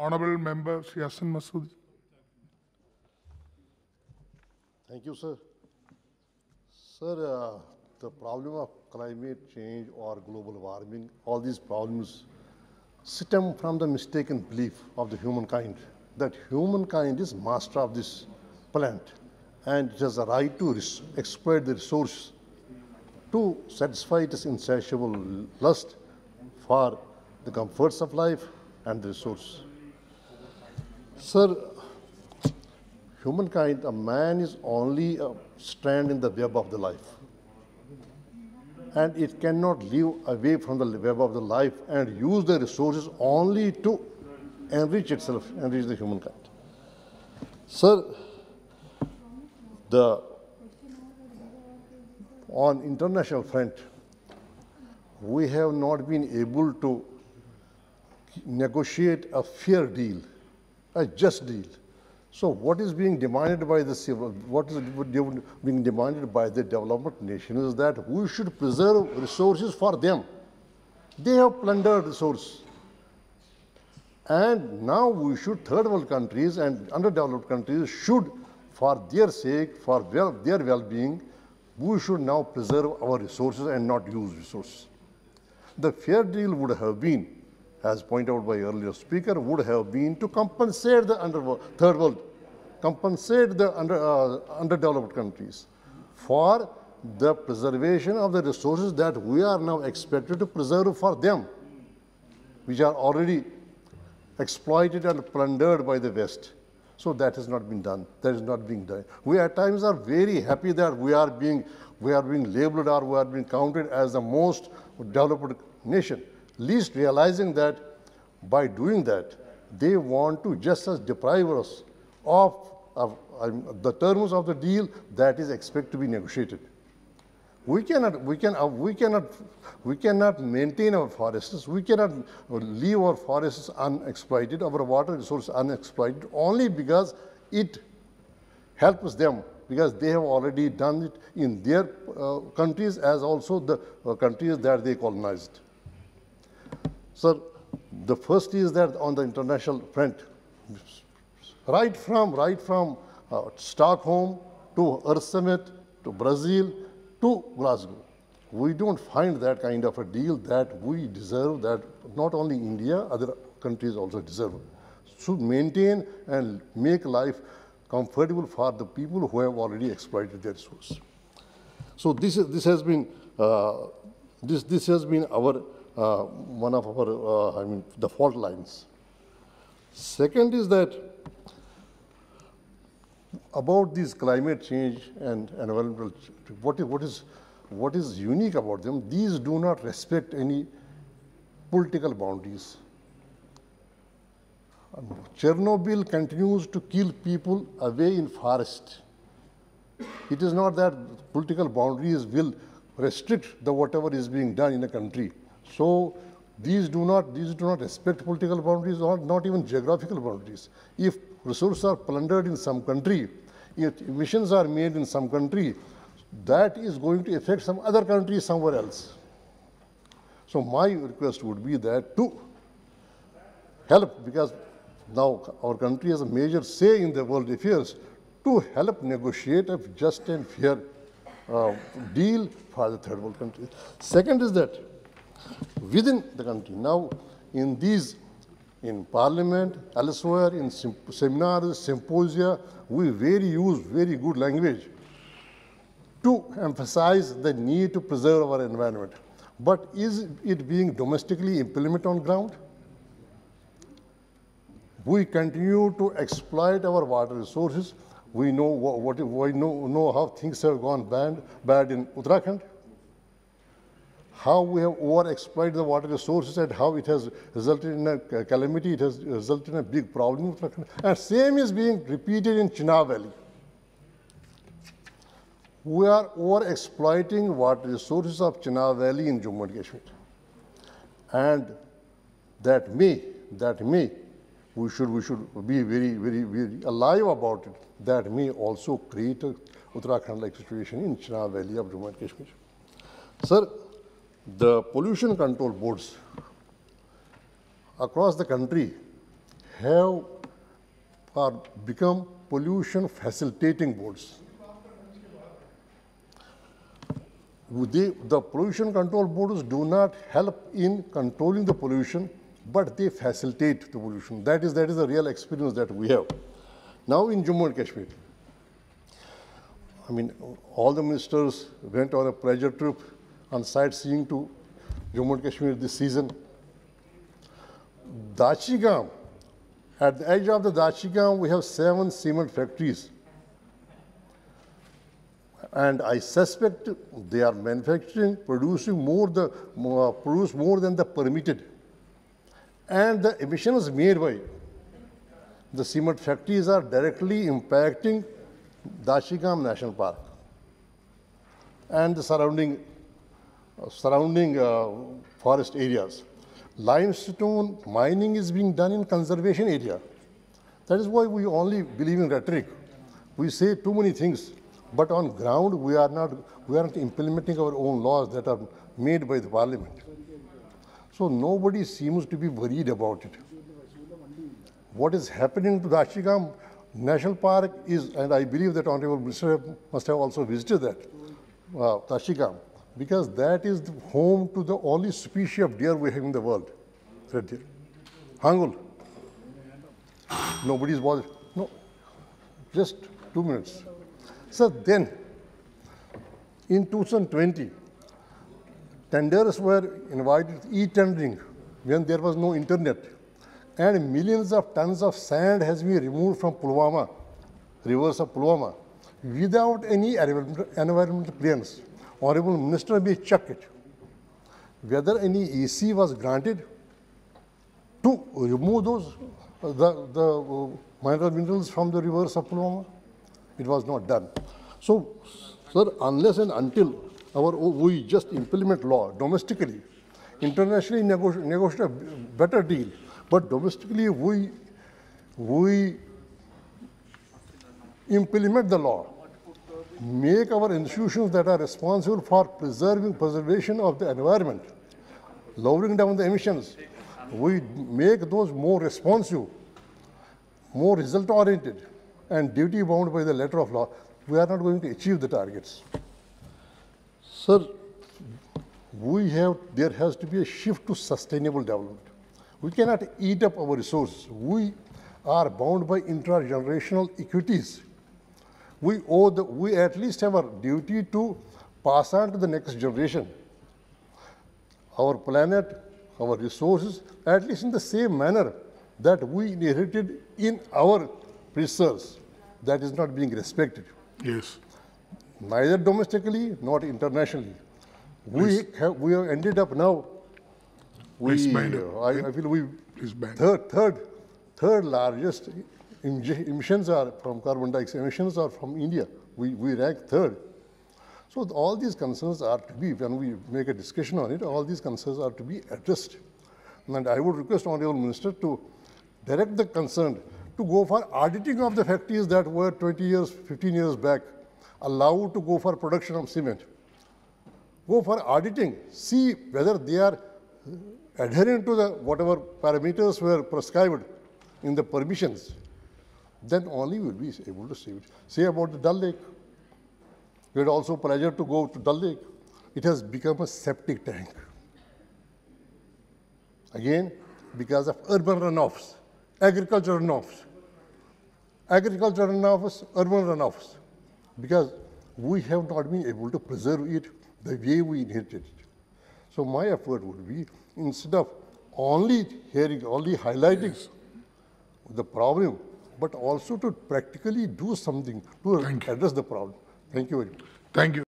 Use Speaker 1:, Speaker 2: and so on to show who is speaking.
Speaker 1: Honorable Member Yasin Masood.
Speaker 2: Thank you, sir. Sir, the problem of climate change or global warming, all these problems stem from the mistaken belief of the humankind that humankind is master of this planet and it has a right to exploit the resource to satisfy its insatiable lust for the comforts of life and the resource. Sir, humankind, a man is only a strand in the web of the life. And it cannot live away from the web of the life and use the resources only to enrich itself, enrich the humankind. Sir, on international front, we have not been able to negotiate a fair deal, a just deal. So what is being demanded by the being demanded by the development nations is that we should preserve resources for them. They have plundered resources. And now we should, third world countries and underdeveloped countries should, for their sake, for their well-being, we should now preserve our resources and not use resources. The fair deal would have been, as pointed out by earlier speaker, would have been to compensate the third world, compensate the underdeveloped countries for the preservation of the resources that we are now expected to preserve for them, which are already exploited and plundered by the West. So that has not been done. That is not being done. We at times are very happy that we are being labeled or we are being counted as the most developed nation, least realizing that by doing that, they want to just as deprive us of the terms of the deal that is expected to be negotiated. We cannot maintain our forests. We cannot leave our forests unexploited, our water resources unexploited, only because it helps them, because they have already done it in their countries as also the countries that they colonized. So the first is that on the international front, right from Stockholm to Earth Summit to Brazil to Glasgow, we don't find that kind of a deal that we deserve, that not only India, other countries also deserve. Should maintain and make life comfortable for the people who have already exploited their resource. So this has been our one of our the fault lines. Second is that about this climate change and environmental, what is unique about them, these do not respect any political boundaries. Chernobyl continues to kill people away in forest. It is not that political boundaries will restrict the whatever is being done in a country. So these do not respect political boundaries or not even geographical boundaries. If resources are plundered in some country, if emissions are made in some country, that is going to affect some other country somewhere else. So my request would be that to help, because now our country has a major say in the world affairs, to help negotiate a just and fair deal for the third world countries. Second is that within the country, now in parliament, elsewhere, in seminars, symposia, we use very good language to emphasize the need to preserve our environment. But is it being domestically implemented on ground? We continue to exploit our water resources. We know how things have gone bad in Uttarakhand, how we have overexploited the water resources and how it has resulted in a calamity, it has resulted in a big problem in Uttarakhand. And same is being repeated in Chenab Valley. We are overexploiting water resources of Chenab Valley in Jammu and Kashmir. And that may, we should be very alive about it. That may also create a Uttarakhand-like situation in Chenab Valley of Jammu and Kashmir. Sir, the pollution control boards across the country have become pollution facilitating boards. The pollution control boards do not help in controlling the pollution, but they facilitate the pollution. That is the real experience that we have. Now in Jammu and Kashmir, I mean, all the ministers went on a pleasure trip on sightseeing to Jammu and Kashmir this season. Dachigam, at the edge of the Dachigam, we have 7 cement factories. And I suspect they are manufacturing, producing produce more than the permitted. And the emissions made by the cement factories are directly impacting Dachigam National Park and the surrounding forest areas. Limestone mining is being done in conservation area. That is why we only believe in rhetoric. We say too many things, but on ground we are not implementing our own laws that are made by the parliament. So nobody seems to be worried about it. What is happening to Dachigam National Park is, and I believe that Honorable Minister must have also visited that, Dachigam, because that is the home to the only species of deer we have in the world. Red deer. Hangul. Nobody's bothered. No, just 2 minutes. So then, in 2020, tenders were invited to e-tendering when there was no internet, and millions of tons of sand has been removed from Pulwama, rivers of Pulwama, without any environmental clearance. Honorable Minister may check it. Whether any EC was granted to remove those the mineral minerals from the rivers of Pulwama, it was not done. So, sir, unless and until we just implement law domestically, internationally negotiate a better deal, but domestically we implement the law, make our institutions that are responsible for preservation of the environment, lowering down the emissions, we make those more responsive, more result-oriented, and duty-bound by the letter of law, we are not going to achieve the targets. Sir, there has to be a shift to sustainable development. We cannot eat up our resources. We are bound by intergenerational equities. We at least have a duty to pass on to the next generation our planet, our resources, at least in the same manner that we inherited in our preserves. That is not being respected.
Speaker 1: Yes.
Speaker 2: Neither domestically, nor internationally. We have ended up now. I feel we third largest emissions are from carbon dioxide emissions are from India. We rank third. So all these concerns are to be, when we make a discussion on it, all these concerns are to be addressed. And I would request Honorable Minister to direct the concerned to go for auditing of the factories that were 20 years, 15 years back allowed to go for production of cement. Go for auditing, see whether they are adhering to the whatever parameters were prescribed in the permissions. Then only we will be able to see it. Say about the Dal Lake. We had also pleasure to go to Dal Lake. It has become a septic tank. Again, because of urban runoffs, agricultural runoffs, urban runoffs, because we have not been able to preserve it the way we inherited it. So my effort would be, instead of only highlighting the problem, but also to practically do something to address the problem. Thank you very much.
Speaker 1: Thank you.